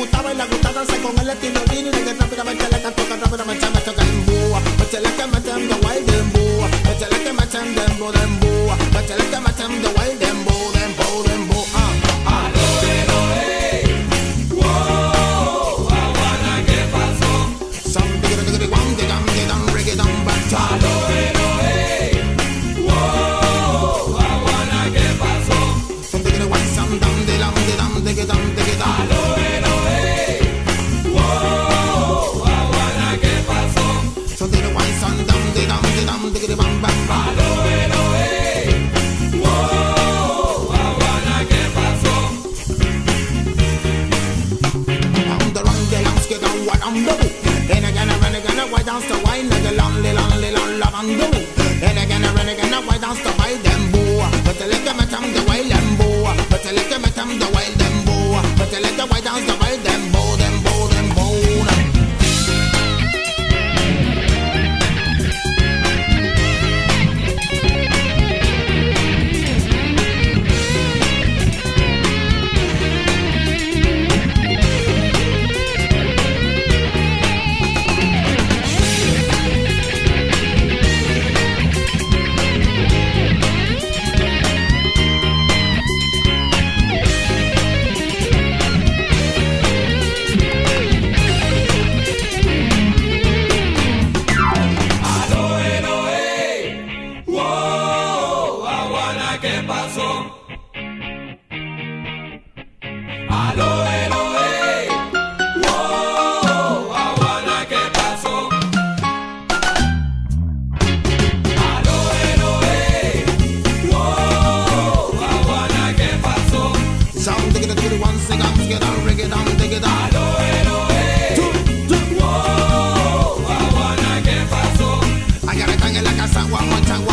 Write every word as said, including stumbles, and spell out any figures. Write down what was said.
gustaba y le gusta danzar con el estilo Lini, y que rápidamente le canto que rápidamente me toca en búa. Échale que me tem de wild dembow, échale que me tem dembow dembow, échale que me tem de wild dembow dembow dembow. Ah, ah. Some diggy diggy wang digam digam reggae dum bata. Some diggy wang some dum digam digam diggy dum diggy dum. Some diggy wang some dum digam digam diggy bam bam bam. I'm the wrong digam skid on what I'm doing. Then again, I run again, I white dance the wine, like a long, long, long, love and do. Then again, I run again, I white dance the wild them boo. But I like them, I tam the wild them boo. But I like them, I tam the wild them boo. But I like the white dance the wild them boo, them boo, them boo. One more time.